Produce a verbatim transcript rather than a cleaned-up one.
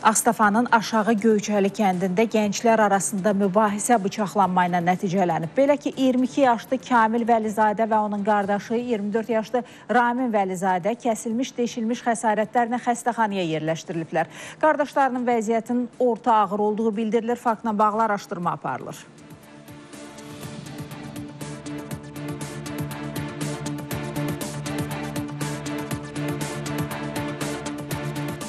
Ağstafanın Aşağı Göyçəli kəndində gənclər arasında mübahisə bıçaqlanma ilə nəticələnib. Belə ki, iyirmi iki yaşlı Kamil Vəlizadə və onun qardaşı iyirmi dörd yaşlı Ramin Vəlizadə kəsilmiş, deşilmiş xəsarətlərlə xəstəxanaya yerləşdiriliblər. Qardaşlarının vəziyyətinin orta ağır olduğu bildirilir, faktla bağlı araşdırma aparılır.